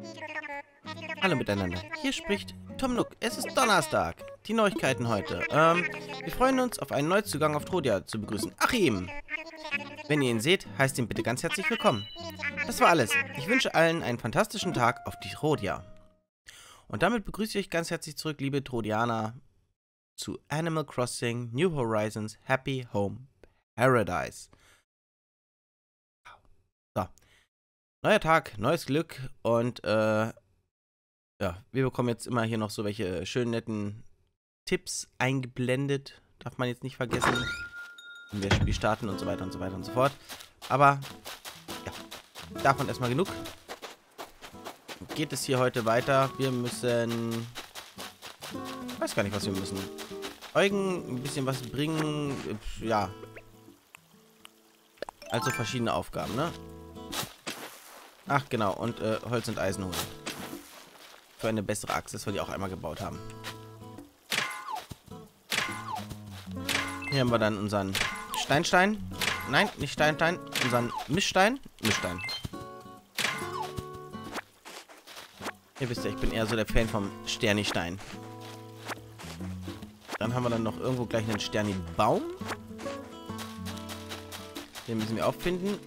Hallo miteinander. Hier spricht Tom Nook. Es ist Donnerstag. Die Neuigkeiten heute. Wir freuen uns, auf einen Neuzugang auf Trodia zu begrüßen. Achim! Wenn ihr ihn seht, heißt ihn bitte ganz herzlich willkommen. Das war alles. Ich wünsche allen einen fantastischen Tag auf die Trodia. Und damit begrüße ich euch ganz herzlich zurück, liebe Trodianer, zu Animal Crossing New Horizons Happy Home Paradise. So. Neuer Tag, neues Glück und ja, wir bekommen jetzt immer hier noch so welche schönen netten Tipps eingeblendet. Darf man jetzt nicht vergessen, wenn wir das Spiel starten und so weiter und so weiter und so fort. Aber ja, davon erstmal genug. Geht es hier heute weiter? Wir müssen... Ich weiß gar nicht, was wir müssen. Eugen ein bisschen was bringen. Ja. Also verschiedene Aufgaben, ne? Ach, genau. Und Holz und Eisen holen. Für eine bessere Axt, das wir die auch einmal gebaut haben. Hier haben wir dann unseren Steinstein. Nein, nicht Steinstein. Unseren Mischstein. Mischstein. Ihr wisst ja, ich bin eher so der Fan vom Sterni-Stein. Dann haben wir dann noch irgendwo gleich einen Sterni-Baum. Den müssen wir auffinden.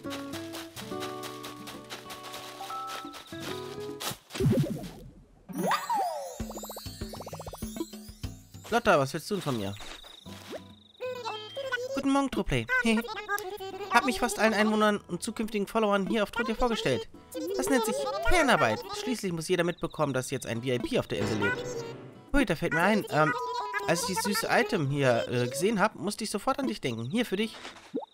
Lotta, was willst du denn von mir? Guten Morgen, Truplay. Hab mich fast allen Einwohnern und zukünftigen Followern hier auf Trodia vorgestellt. Das nennt sich Fanarbeit. Schließlich muss jeder mitbekommen, dass jetzt ein VIP auf der Insel lebt. Hui, da fällt mir ein, als ich dieses süße Item hier gesehen habe, musste ich sofort an dich denken. Hier, für dich.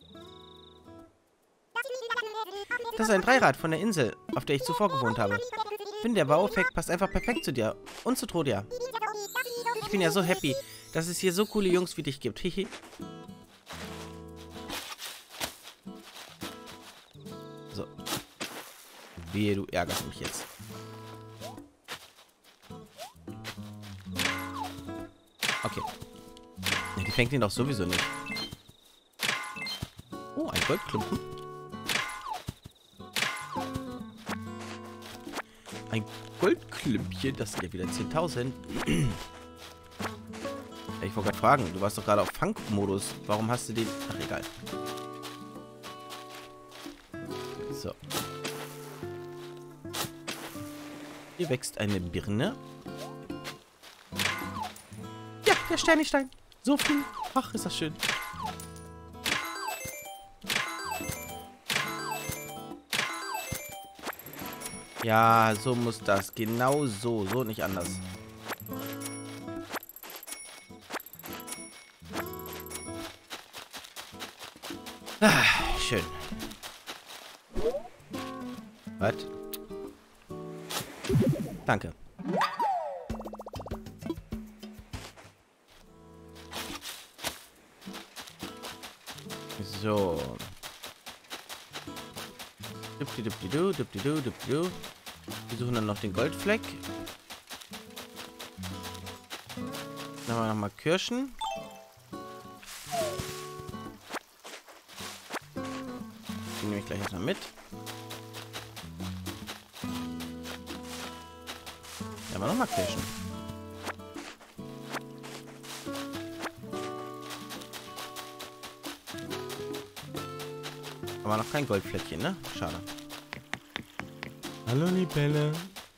Das ist ein Dreirad von der Insel, auf der ich zuvor gewohnt habe. Ich finde, der Baueffekt passt einfach perfekt zu dir und zu Trodia. Ich bin ja so happy, dass es hier so coole Jungs wie dich gibt. Hihi. So. Wehe, du ärgerst mich jetzt. Okay. Ja, die fängt ihn doch sowieso nicht. Oh, ein Goldklumpen. Ein Goldklümpchen, das sind ja wieder 10.000. Ich wollte gerade fragen, du warst doch gerade auf Funk-Modus. Warum hast du den... Ach, egal. So. Hier wächst eine Birne. Ja, der Sternenstein. So viel. Ach, ist das schön. Ja, so muss das. Genau so. So nicht anders. Ah, schön. Was? Danke. So. Dupdi-dupdi-du, dupdi-du, dupdi-du. Wir suchen dann noch den Goldfleck. Dann haben wir nochmal Kirschen. Die nehme ich gleich erstmal mit. Da haben wir nochmal Kirschen. Aber noch kein Goldfleckchen, ne? Schade. Hallo, Libelle.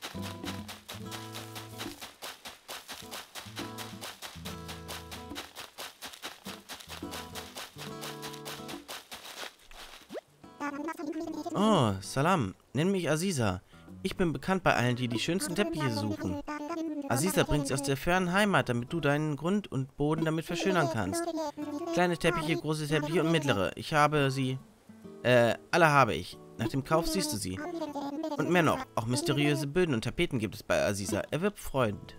Oh, Salam. Nenn mich Aziza. Ich bin bekannt bei allen, die die schönsten Teppiche suchen. Aziza bringt sie aus der fernen Heimat, damit du deinen Grund und Boden damit verschönern kannst. Kleine Teppiche, große Teppiche und mittlere. Ich habe sie... alle habe ich. Nach dem Kauf siehst du sie. Und mehr noch. Auch mysteriöse Böden und Tapeten gibt es bei Aziza. Erwirb Freund.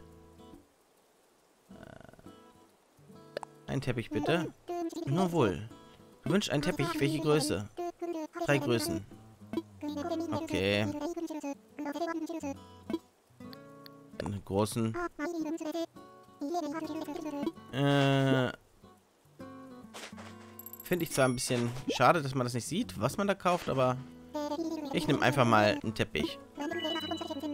Ein Teppich bitte. Nur wohl. Du wünschst einen Teppich. Welche Größe? 3 Größen. Okay. Einen großen. Finde ich zwar ein bisschen schade, dass man das nicht sieht, was man da kauft, aber ich nehme einfach mal einen Teppich.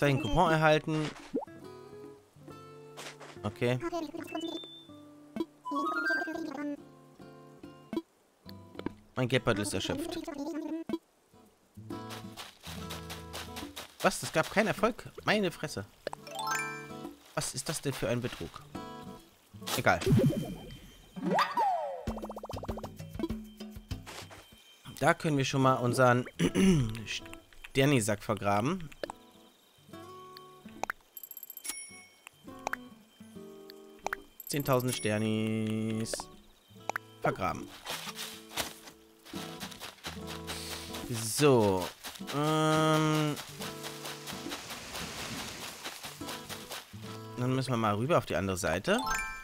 Ausgleich Coupon erhalten. Okay. Mein Geldbeutel ist erschöpft. Was? Es gab keinen Erfolg? Meine Fresse. Was ist das denn für ein Betrug? Egal. Da können wir schon mal unseren Sterni-Sack vergraben. Zehntausend Sternis vergraben. So. Dann müssen wir mal rüber auf die andere Seite.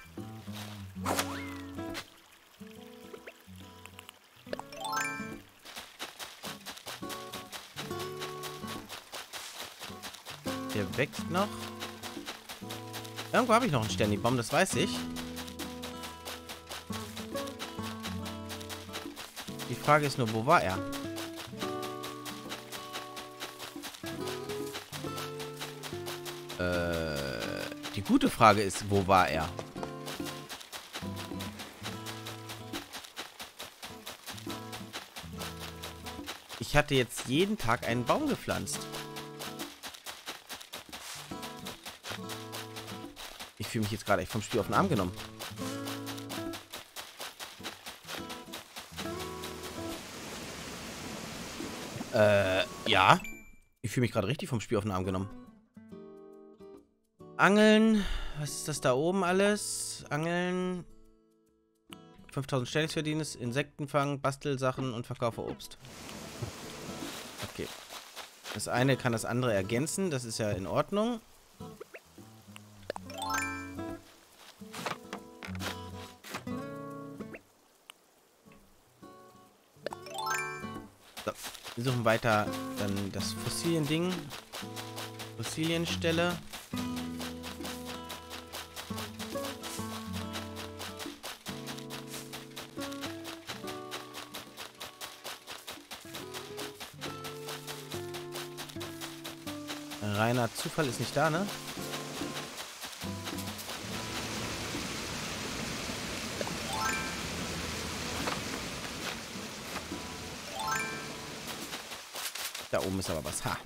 Der wächst noch. Irgendwo habe ich noch einen Sterni-Baum, das weiß ich. Die Frage ist nur, wo war er? Die gute Frage ist, wo war er? Ich hatte jetzt jeden Tag einen Baum gepflanzt. Ich fühle mich jetzt gerade echt vom Spiel auf den Arm genommen. Ja. Ich fühle mich gerade richtig vom Spiel auf den Arm genommen. Angeln. Was ist das da oben alles? Angeln. 5000 Sternis verdienen, Insektenfang, Bastelsachen und Verkaufe Obst. Okay. Das eine kann das andere ergänzen. Das ist ja in Ordnung. So. Wir suchen weiter dann das Fossilien-Ding. Fossilienstelle. Reiner Zufall ist nicht da, ne? Da oben ist aber was. Ha.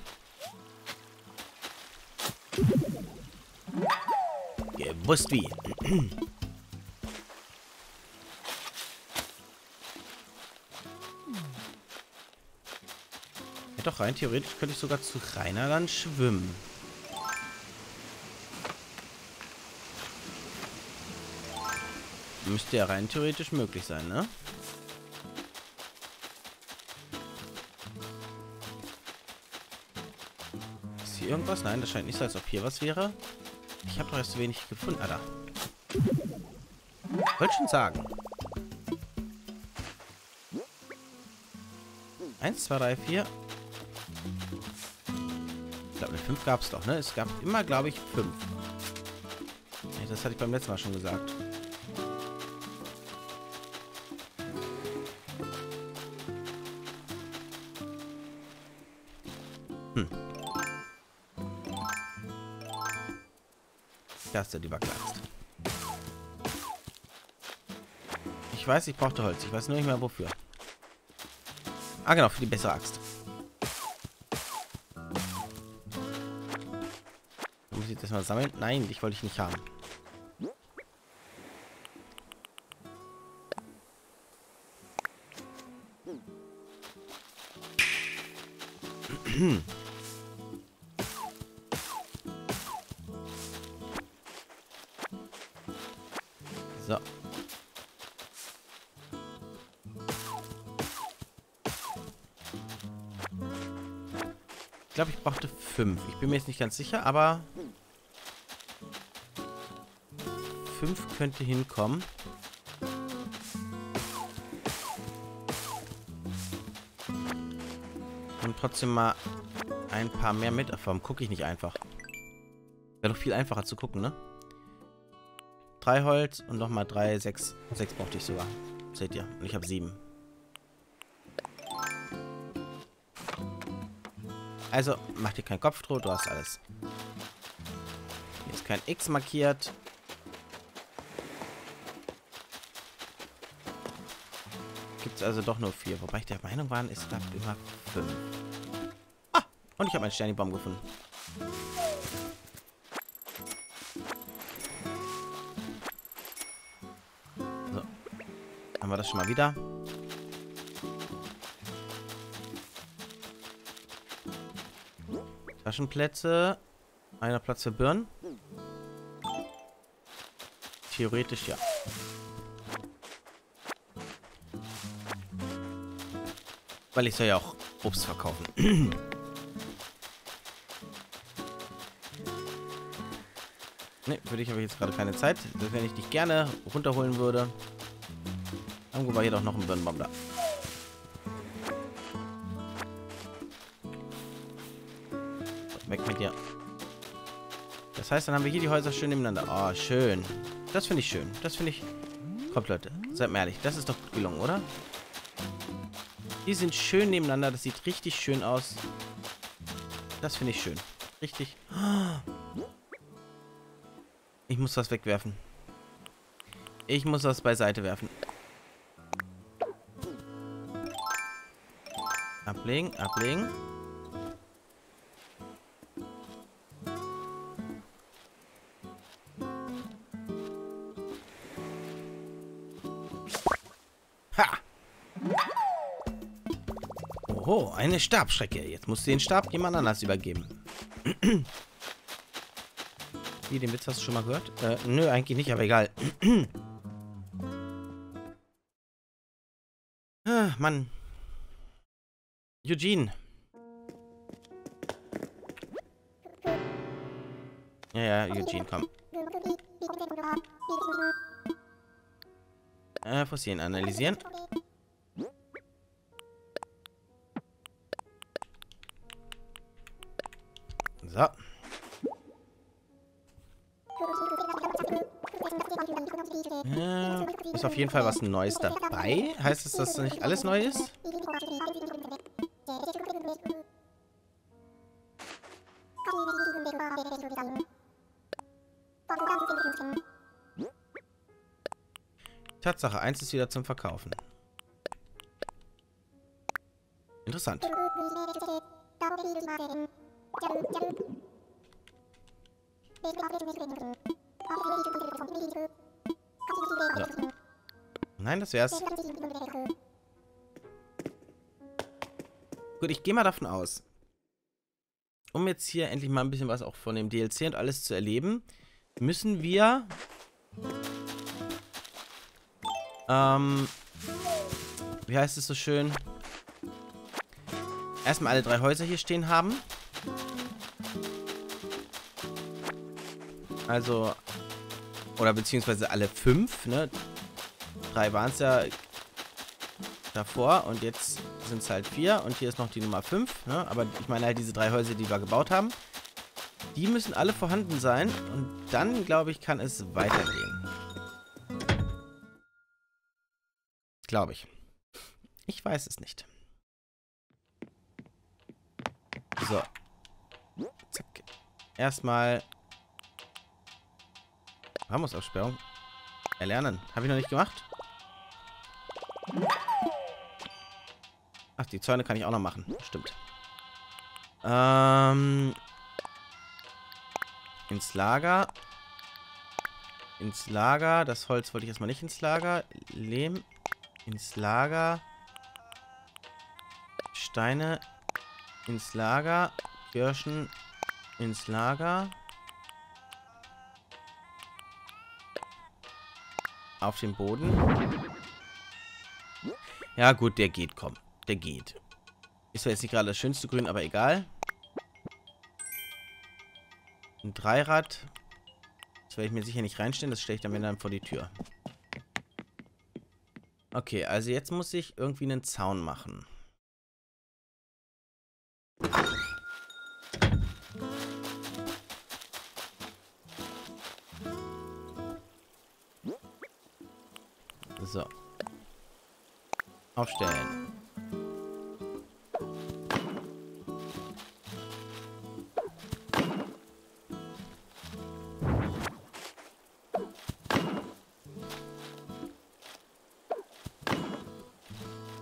Gewusst wie. Ja, doch, rein theoretisch könnte ich sogar zu Rainer dann schwimmen. Müsste ja rein theoretisch möglich sein, ne? Ist hier irgendwas? Nein, das scheint nicht so, als ob hier was wäre. Ich habe doch erst zu wenig gefunden. Ah, da. Wollte schon sagen. 1, 2, 3, 4. Ich glaube, eine 5 gab es doch, ne? Es gab immer, glaube ich, 5. Das hatte ich beim letzten Mal schon gesagt. Das ist die Backlaxt. Ich weiß, ich brauchte Holz. Ich weiß nur nicht mehr wofür. Ah, genau, für die bessere Axt. Muss ich jetzt erstmal sammeln? Nein, dich wollte ich nicht haben. So. Ich glaube, ich brauchte 5. Ich bin mir jetzt nicht ganz sicher, aber 5 könnte hinkommen. Und trotzdem mal ein paar mehr mit. Warum gucke ich nicht einfach? Wäre doch viel einfacher zu gucken, ne? 3 Holz und nochmal 3, 6. 6 brauchte ich sogar. Seht ihr? Und ich habe 7. Also, mach dir keinen Kopf drüber, du hast alles. Hier ist kein X markiert. Gibt es also doch nur 4. Wobei ich der Meinung war, es gab immer 5. Ah, und ich habe einen Sternibaum gefunden. So. Haben wir das schon mal wieder. Taschenplätze. Einer Platz für Birnen. Theoretisch ja. Weil ich soll ja auch Obst verkaufen. Ne, für dich habe ich jetzt gerade keine Zeit. Das, wenn ich dich gerne runterholen würde. Irgendwo war hier doch noch ein Birnenbaum da. So, weg mit dir. Das heißt, dann haben wir hier die Häuser schön nebeneinander. Oh, schön. Das finde ich schön. Das finde ich... Kommt, Leute. Seid mir ehrlich. Das ist doch gut gelungen, oder? Die sind schön nebeneinander. Das sieht richtig schön aus. Das finde ich schön. Richtig. Ich muss was wegwerfen. Ich muss was beiseite werfen. Ablegen, ablegen. Ha! Oho, eine Stabschrecke. Jetzt musst du den Stab jemand anders übergeben. Wie, den Witz hast du schon mal gehört? Nö, eigentlich nicht, aber egal. Ah, Mann. Eugene. Ja, Eugene, komm. Fossilien analysieren. So. Ist auf jeden Fall was Neues dabei. Heißt es, dass nicht alles neu ist? Tatsache, eins ist wieder zum Verkaufen. Interessant. So. Nein, das wär's. Gut, ich gehe mal davon aus, um jetzt hier endlich mal ein bisschen was auch von dem DLC und alles zu erleben, müssen wir wie heißt es so schön? Erstmal alle 3 Häuser hier stehen haben. Also, oder beziehungsweise alle 5, ne? 3 waren es ja davor und jetzt sind es halt 4 und hier ist noch die Nummer 5, ne? Aber ich meine halt diese 3 Häuser, die wir gebaut haben. Die müssen alle vorhanden sein und dann, glaube ich, kann es weitergehen. Glaube ich. Ich weiß es nicht. So. Zack. Erstmal Ramos-Absperrung. Erlernen. Habe ich noch nicht gemacht. Ach, die Zäune kann ich auch noch machen. Stimmt. Ins Lager. Ins Lager. Das Holz wollte ich erstmal nicht ins Lager. Lehm. Ins Lager. Steine. Ins Lager. Kirschen. Ins Lager. Auf den Boden. Ja gut, der geht, komm. Der geht. Ist zwar jetzt nicht gerade das schönste Grün, aber egal. Ein Dreirad. Das werde ich mir sicher nicht reinstellen. Das stelle ich dann vor die Tür. Okay, also jetzt muss ich irgendwie einen Zaun machen. So. Aufstellen.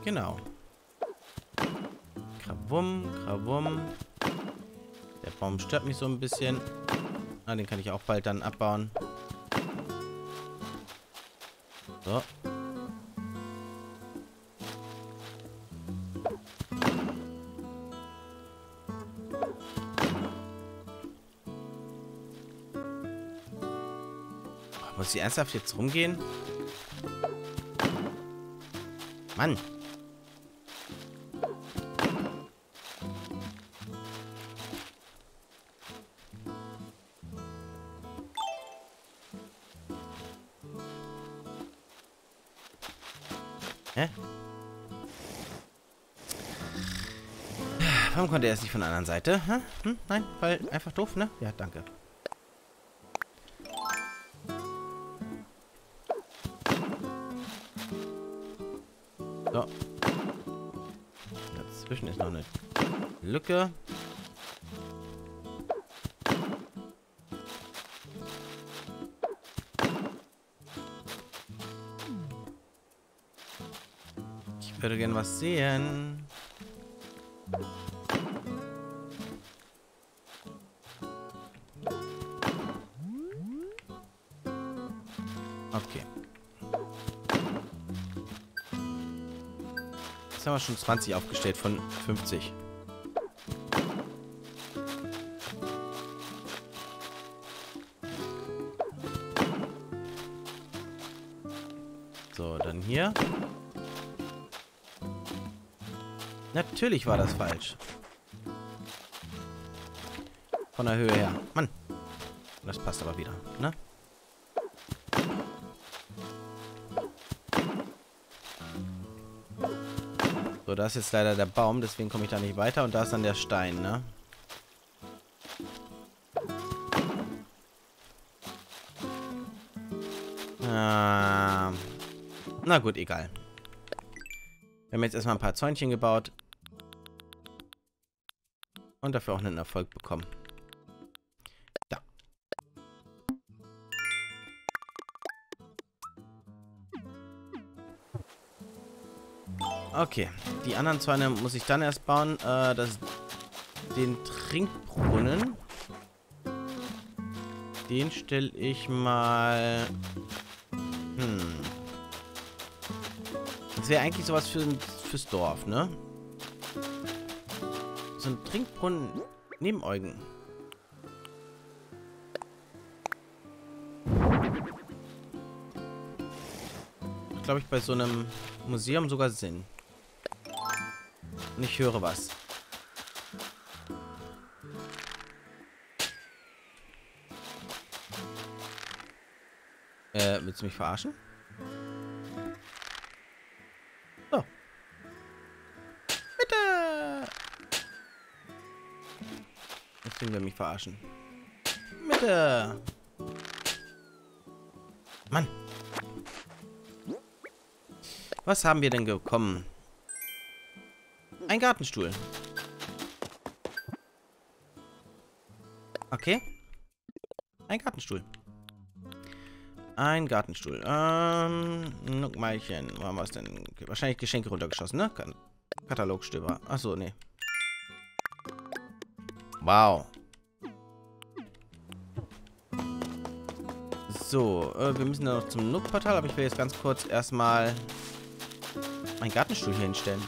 Genau. Krawum, krawum. Der Baum stört mich so ein bisschen. Ah, den kann ich auch bald dann abbauen. So. Muss ich ernsthaft jetzt rumgehen? Mann. Hä? Warum konnte er es nicht von der anderen Seite? Hä? Hm? Nein, weil einfach doof, ne? Ja, danke. So. Dazwischen ist noch eine Lücke. Ich würde gerne was sehen. Okay. Jetzt haben wir schon 20 aufgestellt von 50. So, dann hier. Natürlich war das falsch. Von der Höhe her. Mann. Das passt aber wieder, ne? So, da ist jetzt leider der Baum, deswegen komme ich da nicht weiter. Und da ist dann der Stein, ne? Na gut, egal. Wir haben jetzt erstmal ein paar Zäunchen gebaut. Und dafür auch einen Erfolg bekommen. Da. Okay. Die anderen Zäune muss ich dann erst bauen. Den Trinkbrunnen. Den stelle ich mal... Das wäre eigentlich sowas fürs Dorf, ne? So ein Trinkbrunnen neben Eugen. Glaube ich bei so einem Museum sogar Sinn. Und ich höre was. Willst du mich verarschen? So. Bitte! Jetzt will er mich verarschen. Bitte! Mann! Was haben wir denn bekommen? Ein Gartenstuhl. Okay. Ein Gartenstuhl. Ein Gartenstuhl. Nuckmeilchen. Wo haben wir es denn? Wahrscheinlich Geschenke runtergeschossen, ne? Katalogstöber. Achso, nee. Wow. So, wir müssen dann noch zum Nook-Portal, aber ich will jetzt ganz kurz erstmal meinen Gartenstuhl hier hinstellen.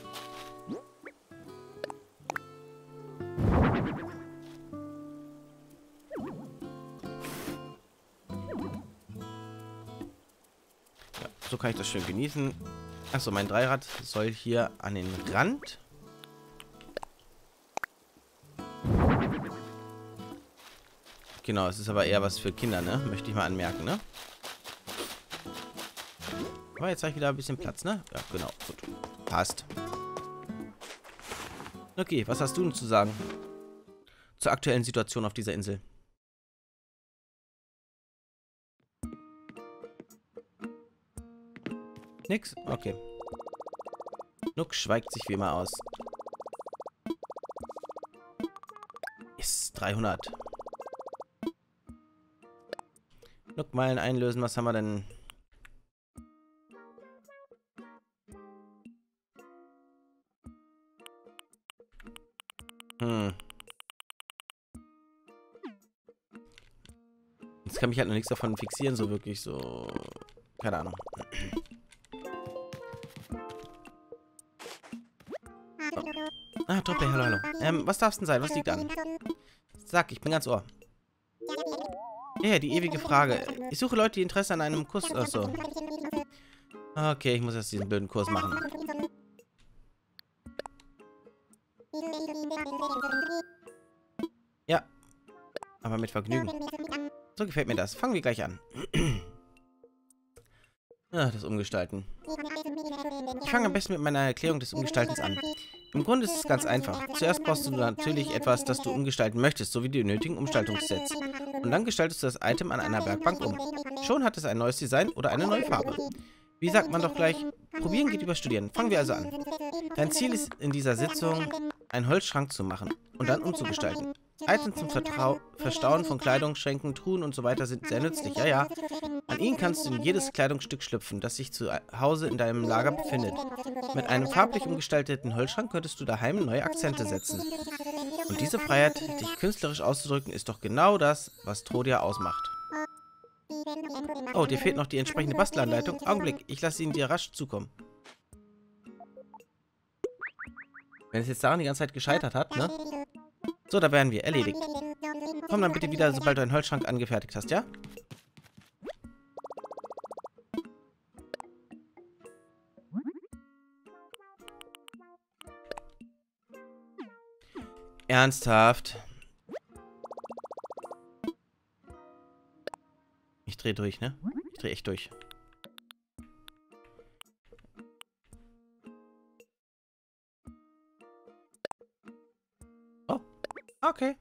So kann ich das schön genießen. Achso, mein Dreirad soll hier an den Rand. Genau, es ist aber eher was für Kinder, ne? Möchte ich mal anmerken, ne? Aber jetzt habe ich wieder ein bisschen Platz, ne? Ja, genau. Gut. Passt. Okay, was hast du denn zu sagen? Zur aktuellen Situation auf dieser Insel. Nix? Okay. Nook schweigt sich wie immer aus. Ist 300. Nook-Meilen einlösen. Was haben wir denn? mich halt noch nichts davon fixieren, so wirklich so. Keine Ahnung. So. Ah, Truppe, hallo, hallo. Was darf's denn sein? Was liegt an? Sag, ich bin ganz Ohr. Ja, die ewige Frage. Ich suche Leute, die Interesse an einem Kurs. Achso. Okay, ich muss erst diesen blöden Kurs machen. Ja. Aber mit Vergnügen. So gefällt mir das. Fangen wir gleich an. Das Umgestalten. Ich fange am besten mit meiner Erklärung des Umgestaltens an. Im Grunde ist es ganz einfach. Zuerst brauchst du natürlich etwas, das du umgestalten möchtest, sowie die nötigen Umgestaltungssets. Und dann gestaltest du das Item an einer Werkbank um. Schon hat es ein neues Design oder eine neue Farbe. Wie sagt man doch gleich, probieren geht über studieren. Fangen wir also an. Dein Ziel ist in dieser Sitzung, einen Holzschrank zu machen und dann umzugestalten. Items zum Verstauen von Kleidung, Schränken, Truhen und so weiter sind sehr nützlich. Ja, ja. An ihnen kannst du in jedes Kleidungsstück schlüpfen, das sich zu Hause in deinem Lager befindet. Mit einem farblich umgestalteten Holzschrank könntest du daheim neue Akzente setzen. Und diese Freiheit, dich künstlerisch auszudrücken, ist doch genau das, was Trodia ausmacht. Oh, dir fehlt noch die entsprechende Bastelanleitung. Augenblick, ich lasse ihn dir rasch zukommen. Wenn es jetzt daran die ganze Zeit gescheitert hat, ne? So, da wären wir. Erledigt. Komm dann bitte wieder, sobald du einen Holzschrank angefertigt hast, ja? Ernsthaft? Ich drehe durch, ne? Ich drehe echt durch. Oh, okay.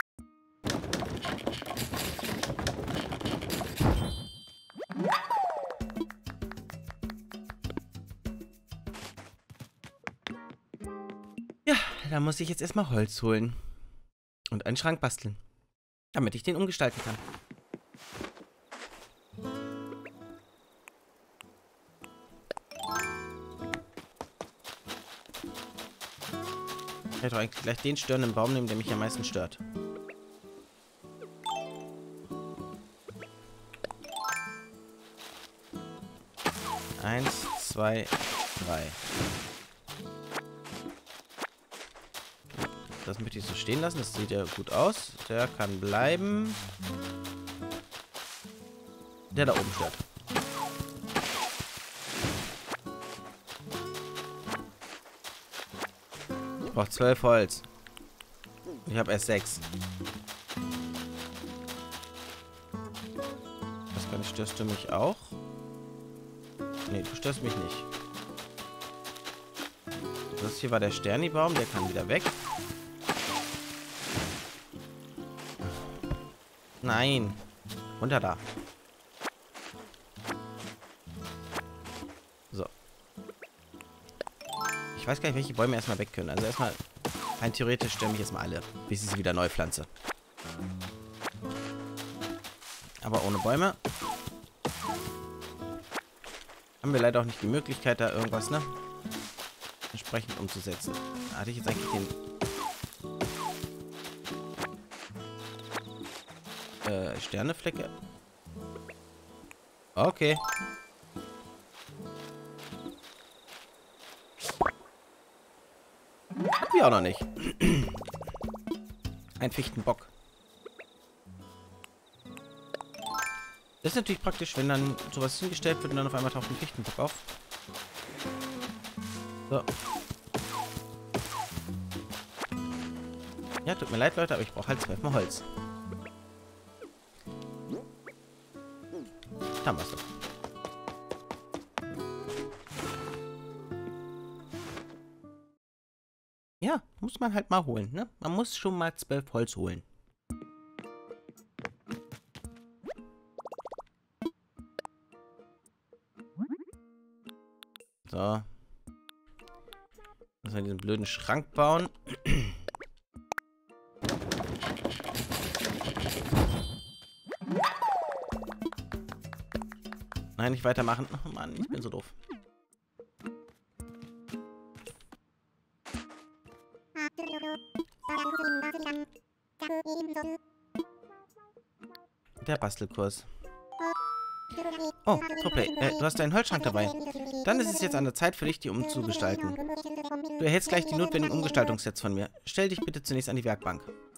Ja, da muss ich jetzt erstmal Holz holen. Und einen Schrank basteln. Damit ich den umgestalten kann. Ich hätte doch eigentlich gleich den störenden Baum nehmen, der mich am meisten stört. Eins, zwei, drei. Das möchte ich so stehen lassen. Das sieht ja gut aus. Der kann bleiben. Der da oben stört. Ich brauche 12 Holz. Ich habe erst 6. Das kann ich. Störst du mich auch? Nee, du störst mich nicht. Das hier war der Sternibaum. Der kann wieder weg. Nein. Runter da. So. Ich weiß gar nicht, welche Bäume erstmal weg können. Also erstmal, rein theoretisch stören mich jetzt mal alle, bis ich sie wieder neu pflanze. Aber ohne Bäume haben wir leider auch nicht die Möglichkeit, da irgendwas, ne? Entsprechend umzusetzen. Da hatte ich jetzt eigentlich den Sterneflecke. Okay. Wir auch noch nicht. Ein Fichtenbock. Das ist natürlich praktisch, wenn dann sowas hingestellt wird und dann auf einmal taucht ein Fichtenbock auf. So. Ja, tut mir leid, Leute, aber ich brauche halt 12 Mal Holz. Haben wir es doch. Ja, muss man halt mal holen, ne? Man muss schon mal 12 Holz holen. So. Müssen wir diesen blöden Schrank bauen. Nein, nicht weitermachen. Oh Mann, ich bin so doof. der Bastelkurs. Oh, Trupley, du hast deinen Holzschrank dabei. Dann ist es jetzt an der Zeit für dich, die umzugestalten. Du erhältst gleich die notwendigen Umgestaltungssets von mir. Stell dich bitte zunächst an die Werkbank.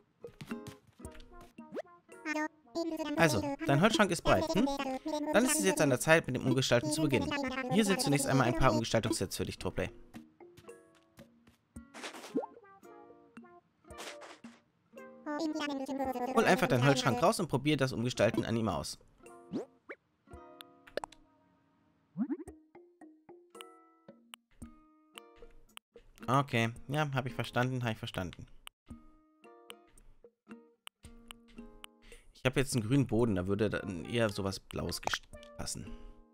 Also, dein Holzschrank ist bereit, hm? Dann ist es jetzt an der Zeit, mit dem Umgestalten zu beginnen. Hier sind zunächst einmal ein paar Umgestaltungssets für dich, Trupley. Hol einfach deinen Holzschrank raus und probier das Umgestalten an ihm aus. Okay, ja, habe ich verstanden, Ich habe jetzt einen grünen Boden, da würde dann eher sowas Blaues passen.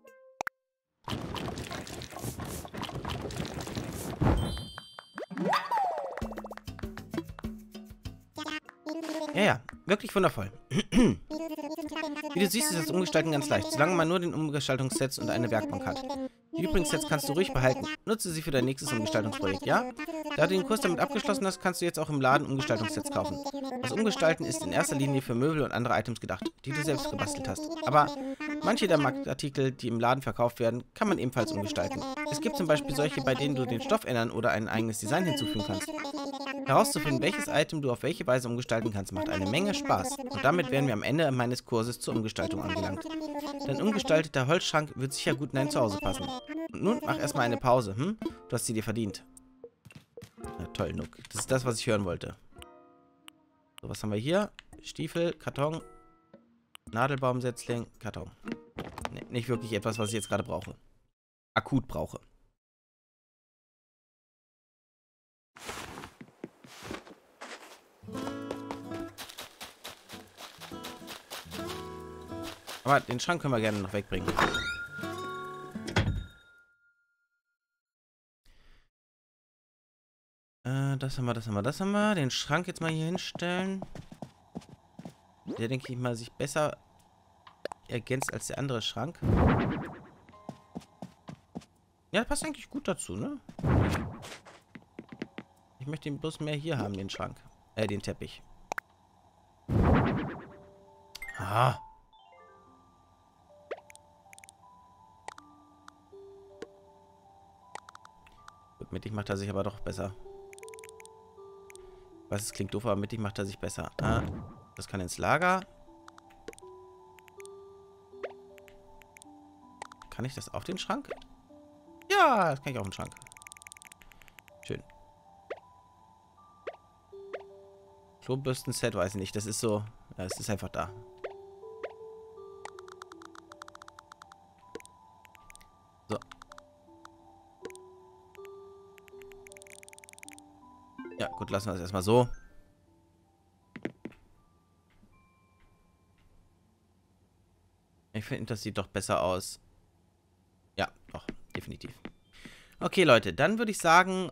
Ja, wirklich wundervoll. Wie du siehst, ist das Umgestalten ganz leicht, solange man nur den Umgestaltungssets und eine Werkbank hat. Die übrigen Sets kannst du ruhig behalten. Nutze sie für dein nächstes Umgestaltungsprojekt, ja? Da du den Kurs damit abgeschlossen hast, kannst du jetzt auch im Laden Umgestaltungssets kaufen. Das Umgestalten ist in erster Linie für Möbel und andere Items gedacht, die du selbst gebastelt hast. Aber manche der Marktartikel, die im Laden verkauft werden, kann man ebenfalls umgestalten. Es gibt zum Beispiel solche, bei denen du den Stoff ändern oder ein eigenes Design hinzufügen kannst. Herauszufinden, welches Item du auf welche Weise umgestalten kannst, macht eine Menge Spaß. Und damit wären wir am Ende meines Kurses zur Umgestaltung angelangt. Dein umgestalteter Holzschrank wird sicher gut in dein Zuhause passen. Und nun mach erstmal eine Pause, hm? Du hast sie dir verdient. Na toll, Nook. Das ist das, was ich hören wollte. So, was haben wir hier? Stiefel, Karton, Nadelbaumsetzling, Karton. Nee, nicht wirklich etwas, was ich jetzt gerade brauche. Akut brauche. Aber den Schrank können wir gerne noch wegbringen. Das haben wir. Den Schrank jetzt mal hier hinstellen. Der, denke ich mal, sich besser ergänzt als der andere Schrank. Ja, passt eigentlich gut dazu, ne? Ich möchte ihn bloß mehr hier haben, den Schrank. Den Teppich. Ah. Gut, mittig macht er sich aber doch besser. Ich weiß, es klingt doof, aber mittig macht er sich besser. Ah, das kann ins Lager. Kann ich das auf den Schrank? Ja, das kann ich auf den Schrank. Schön. Klobürsten-Set, weiß ich nicht. Das ist so... Ja, es ist einfach da. So. Ja, gut, lassen wir es erstmal so. Ich finde, das sieht doch besser aus. Ja, doch, definitiv. Okay, Leute, dann würde ich sagen,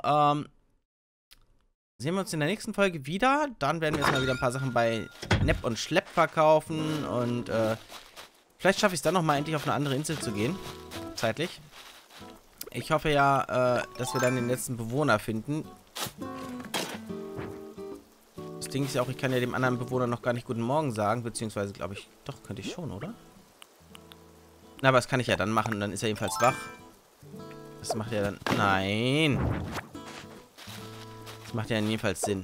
sehen wir uns in der nächsten Folge wieder. Dann werden wir jetzt mal wieder ein paar Sachen bei Nepp und Schlepp verkaufen. Und vielleicht schaffe ich es dann nochmal endlich auf eine andere Insel zu gehen. Zeitlich. Ich hoffe ja, dass wir dann den letzten Bewohner finden. Das Ding ist ja auch, ich kann ja dem anderen Bewohner noch gar nicht Guten Morgen sagen. Beziehungsweise, glaube ich, doch, könnte ich schon, oder? Na, aber das kann ich ja dann machen. Dann ist er jedenfalls wach. Das macht ja dann... Nein! Das macht ja jedenfalls Sinn.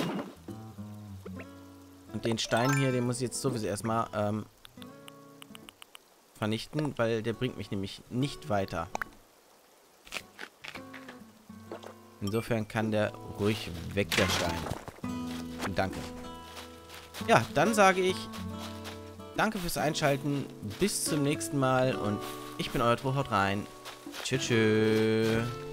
Und den Stein hier, den muss ich jetzt sowieso erstmal vernichten, weil der bringt mich nämlich nicht weiter. Insofern kann der ruhig weg, der Stein. Danke. Ja, dann sage ich danke fürs Einschalten. Bis zum nächsten Mal und ich bin euer Tro, haut rein. Tschüss.